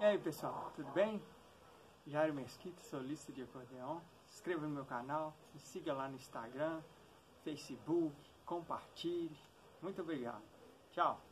E aí pessoal, tudo bem? Jairo Mesquita, solista de acordeon. Se inscreva no meu canal, me siga lá no Instagram, Facebook, compartilhe. Muito obrigado. Tchau!